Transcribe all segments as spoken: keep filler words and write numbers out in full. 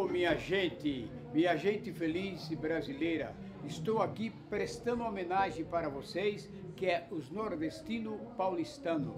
minha gente, minha gente feliz e brasileira. Estou aqui prestando homenagem para vocês, que é os nordestino paulistano.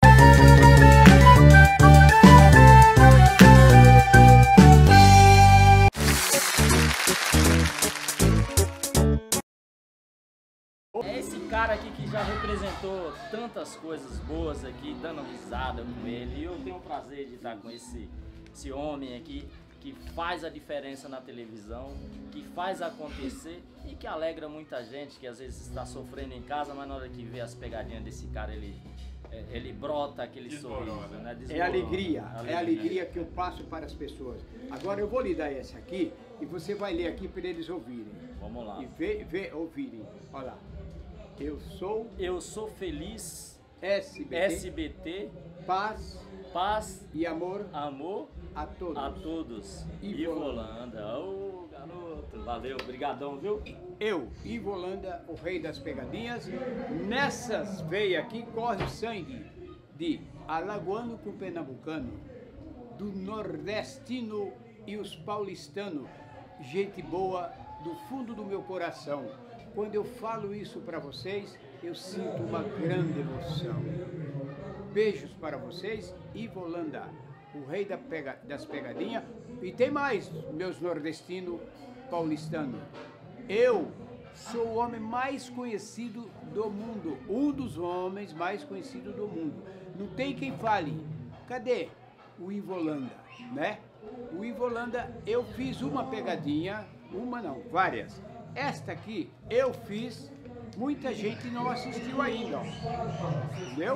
É esse cara aqui que já representou tantas coisas boas aqui, dando risada com ele. E eu tenho o prazer de estar com esse, esse homem aqui que faz a diferença na televisão, que faz acontecer e que alegra muita gente que às vezes está sofrendo em casa, mas na hora que vê as pegadinhas desse cara, ele, ele brota aquele Desmorona. sorriso, né? É alegria, alegria, é alegria que eu passo para as pessoas. Agora eu vou lhe dar esse aqui e você vai ler aqui para eles ouvirem. Vamos lá. E ver, ver, ouvirem. Olha lá. Eu sou... Eu sou feliz, S B T, S B T, paz, paz e amor amor a todos. a todos. Ivolanda. Ivolanda. Ô, garoto. Valeu, brigadão, viu? Eu, Ivolanda, o rei das pegadinhas. Nessas veias aqui corre o sangue de alagoano com pernambucano, do nordestino e os paulistanos. Gente boa do fundo do meu coração. Quando eu falo isso para vocês, eu sinto uma grande emoção. Beijos para vocês, Ivolanda, o rei da pega, das pegadinhas. E tem mais, meus nordestinos paulistanos. Eu sou o homem mais conhecido do mundo, um dos homens mais conhecidos do mundo. Não tem quem fale. Cadê o Ivolanda, né? O Ivolanda, eu fiz uma pegadinha, uma não, várias. Esta aqui eu fiz, muita gente não assistiu ainda, ó. Entendeu?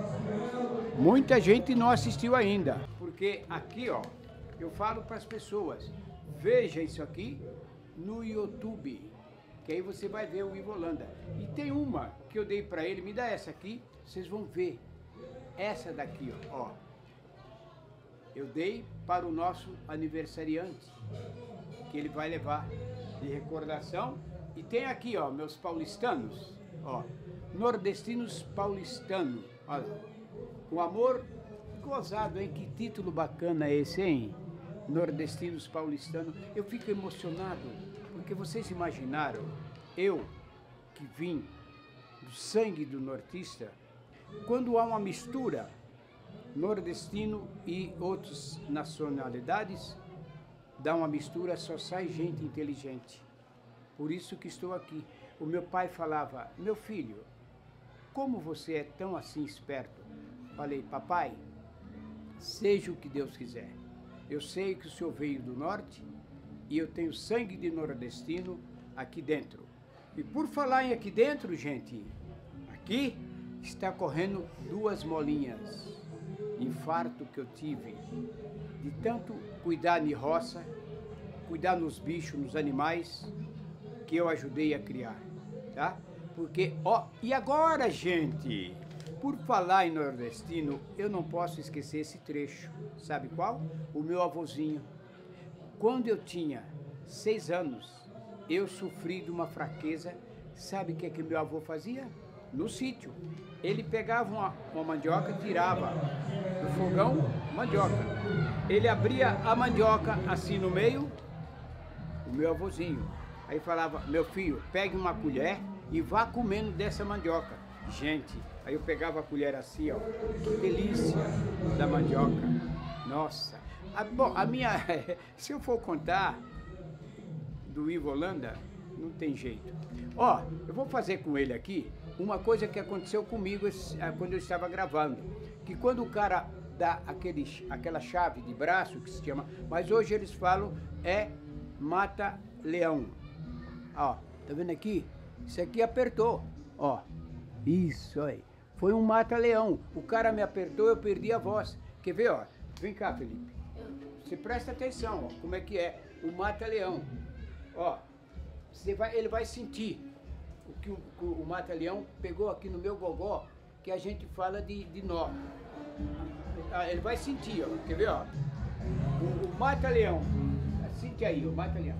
Muita gente não assistiu ainda, porque aqui, ó, eu falo para as pessoas, veja isso aqui no YouTube, que aí você vai ver o Ivolanda. E tem uma que eu dei para ele, me dá essa aqui, vocês vão ver. Essa daqui, ó, ó. Eu dei para o nosso aniversariante, que ele vai levar de recordação. E tem aqui, ó, meus paulistanos, ó, nordestinos paulistanos, olha, o amor gozado, hein? Que título bacana é esse, hein? Nordestinos paulistanos. Eu fico emocionado, porque vocês imaginaram, eu que vim do sangue do nortista, quando há uma mistura nordestino e outras nacionalidades, dá uma mistura, só sai gente inteligente. Por isso que estou aqui. O meu pai falava, meu filho, como você é tão assim esperto? Falei, papai, seja o que Deus quiser. Eu sei que o senhor veio do norte e eu tenho sangue de nordestino aqui dentro. E por falar em aqui dentro, gente, aqui está correndo duas molinhas. Infarto que eu tive de tanto cuidar de roça, cuidar nos bichos, nos animais que eu ajudei a criar, tá? Porque, ó, e agora, gente, por falar em nordestino, eu não posso esquecer esse trecho, sabe qual? O meu avôzinho. Quando eu tinha seis anos, eu sofri de uma fraqueza, sabe o que é que meu avô fazia? No sítio. Ele pegava uma, uma mandioca, tirava do fogão, mandioca. Ele abria a mandioca assim no meio, o meu avôzinho. Aí falava, meu filho, pegue uma colher e vá comendo dessa mandioca. Gente, aí eu pegava a colher assim, ó, que delícia da mandioca. Nossa. A, bom, a minha, se eu for contar do Ivolanda, não tem jeito. Ó, eu vou fazer com ele aqui uma coisa que aconteceu comigo esse, quando eu estava gravando. Que quando o cara dá aquele, aquela chave de braço, que se chama, mas hoje eles falam, é mata-leão. Ó, tá vendo aqui? Isso aqui apertou, ó. Isso aí. Foi um mata-leão. O cara me apertou, eu perdi a voz. Quer ver, ó? Vem cá, Felipe. Você presta atenção, ó, como é que é o mata-leão. Ó, você vai, ele vai sentir o que o, o mata-leão pegou aqui no meu gogó, que a gente fala de, de nó. Ah, ele vai sentir, ó. Quer ver, ó? O, o mata-leão. Sente aí, o mata-leão.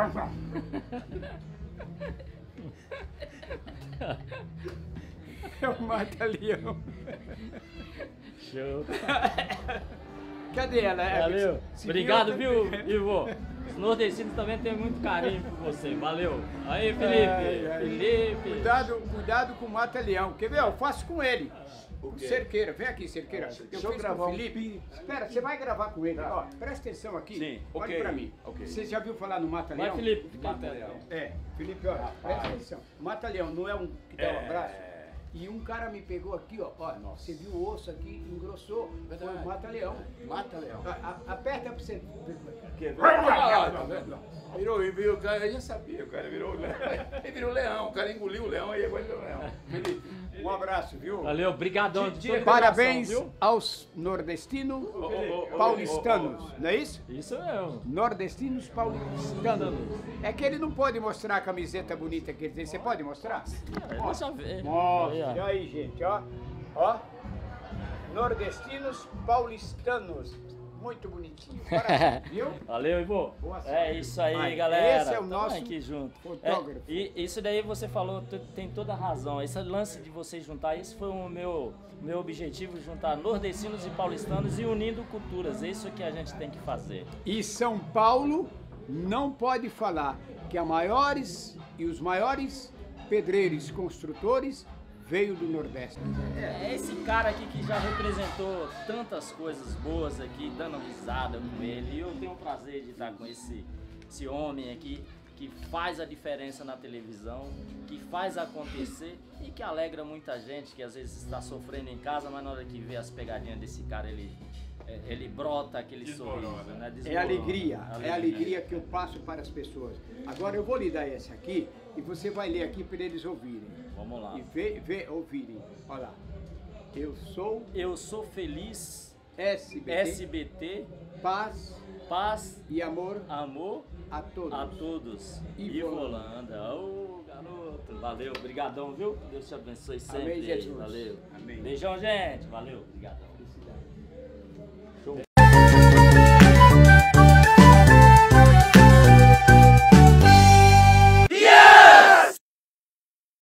É o mata-leão. Show. Cadê ela? Valeu. Se Obrigado, viu? viu, Ivo? nordestinos também têm muito carinho por você. Valeu. Aí, Felipe. É, é. Felipe. Cuidado, cuidado com o mata-leão. Quer ver? Eu faço com ele. O quê? Cerqueira, vem aqui, Cerqueira. Eu Deixa eu fiz gravar com o um Felipe. Espera, você vai gravar com ele. Ó, presta atenção aqui. Sim. Olha Ok, pra mim. ok. Você já viu falar no mata-leão? Vai, Felipe. Fica Mata-leão. É, Felipe, ó, presta atenção. Mata-leão não é um que dá um É. abraço? E um cara me pegou aqui, ó. Ó, você viu o osso aqui, engrossou. Foi o mata-leão. Mata-leão. A- a- Aperta pra você ver. Quer ver? Ah, tá vendo? Virou, ele virou, o cara, eu já sabia, o cara virou leão. Ele virou leão, o cara engoliu o leão e agora ele virou leão. Felipe. Um abraço, viu? Valeu, brigadão. de todo Parabéns coração, aos nordestinos Ô, ô, ô, paulistanos, ô, ô, ô. não é isso? viu? Isso mesmo. Nordestinos paulistanos. É que ele não pode mostrar a camiseta bonita que ele tem. Você pode mostrar? É, deixa eu ver. Mostra. Aí, ó. Olha aí, gente, ó. Ó. Nordestinos paulistanos. Muito bonitinho. Parabéns, viu? Valeu, Ivo. Boa sorte. É isso aí, Vai, galera. esse é o Tamo nosso aqui junto. fotógrafo. É, e isso daí você falou, tu- tem toda a razão. Esse lance de você juntar, esse foi o meu, meu objetivo, juntar nordestinos e paulistanos e unindo culturas. É isso que a gente tem que fazer. E São Paulo não pode falar que a maiores e os maiores pedreiros construtores veio do Nordeste. É esse cara aqui que já representou tantas coisas boas aqui, dando risada com ele. E eu tenho o prazer de estar com esse, esse homem aqui que faz a diferença na televisão, que faz acontecer e que alegra muita gente que às vezes está sofrendo em casa, mas na hora que vê as pegadinhas desse cara, ele, é, ele brota aquele Desmorona. sorriso, né? É Desmorona. alegria, é alegria que eu passo para as pessoas. Agora eu vou lhe dar esse aqui e você vai ler aqui para eles ouvirem. Vamos lá. E ver, ver, ouvirem. Olha lá. Eu sou Eu sou feliz, S B T, S B T, paz paz, e amor amor a todos. a todos. Ivo Ivo Holanda. Ô, garoto. Valeu, brigadão, viu? Deus te abençoe sempre. Amém, aí. Jesus. Valeu. Amém. Beijão, gente. Valeu. Obrigadão. Felicidade.